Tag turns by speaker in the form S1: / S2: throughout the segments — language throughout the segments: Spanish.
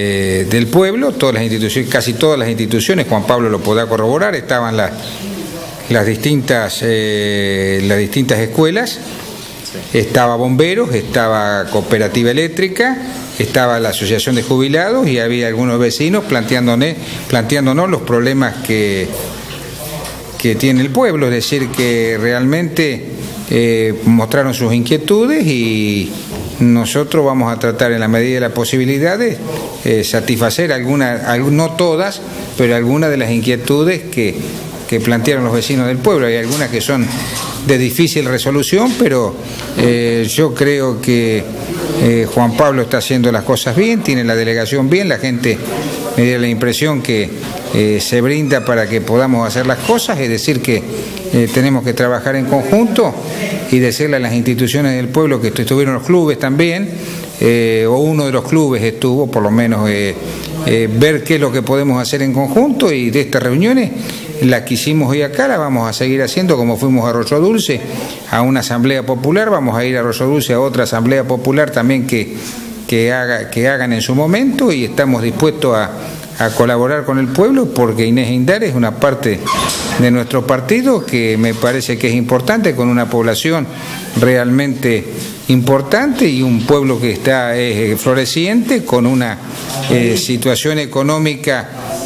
S1: del pueblo, todas las instituciones, casi todas las instituciones, Juan Pablo lo podrá corroborar, estaban las distintas escuelas, estaba bomberos, estaba cooperativa eléctrica, estaba la asociación de jubilados y había algunos vecinos planteándonos los problemas que tiene el pueblo, es decir, que realmente mostraron sus inquietudes y nosotros vamos a tratar en la medida de las posibilidades satisfacer algunas, no todas, pero algunas de las inquietudes que plantearon los vecinos del pueblo. Hay algunas que son de difícil resolución, pero yo creo que Juan Pablo está haciendo las cosas bien, tiene la delegación bien, la gente me da la impresión que se brinda para que podamos hacer las cosas, es decir que tenemos que trabajar en conjunto y decirle a las instituciones del pueblo que estuvieron los clubes también, o uno de los clubes estuvo, por lo menos ver qué es lo que podemos hacer en conjunto, y de estas reuniones las que hicimos hoy acá las vamos a seguir haciendo, como fuimos a Arroyo Dulce a una asamblea popular, vamos a ir a Arroyo Dulce a otra asamblea popular también que hagan en su momento, y estamos dispuestos a colaborar con el pueblo, porque Inés Indar es una parte de nuestro partido que me parece que es importante, con una población realmente importante y un pueblo que está floreciente, con una situación económica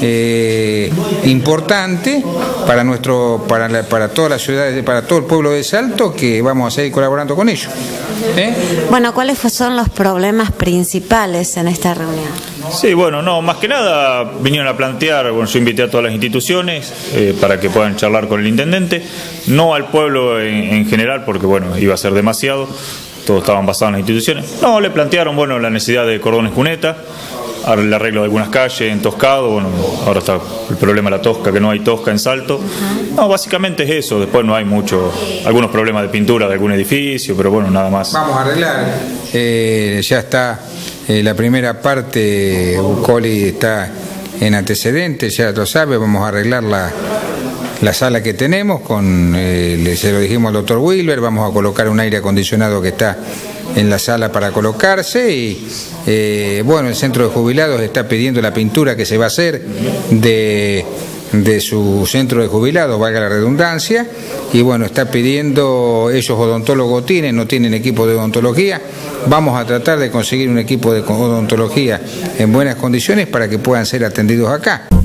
S1: importante para todas las ciudades, para todo el pueblo de Salto, que vamos a seguir colaborando con ellos.
S2: Bueno, ¿cuáles son los problemas principales en esta reunión?
S3: Sí, bueno, no, más que nada vinieron a plantear, bueno, yo invité a todas las instituciones para que puedan charlar con el intendente, no al pueblo en general, porque bueno, iba a ser demasiado, todos estaban basados en las instituciones. No, le plantearon, bueno, la necesidad de cordones cuneta, el arreglo de algunas calles en Toscado, bueno, ahora está el problema de la tosca, que no hay tosca en Salto. No, básicamente es eso, después no hay algunos problemas de pintura de algún edificio, pero bueno, nada más.
S1: Vamos a arreglar, ya está la primera parte, Bucoli está en antecedentes, ya lo sabe, vamos a arreglar la sala que tenemos, se lo dijimos al doctor Wilber, vamos a colocar un aire acondicionado que está en la sala para colocarse, y bueno, el centro de jubilados está pidiendo la pintura que se va a hacer de su centro de jubilados, valga la redundancia, y bueno, está pidiendo, ellos odontólogos no tienen equipo de odontología, vamos a tratar de conseguir un equipo de odontología en buenas condiciones para que puedan ser atendidos acá.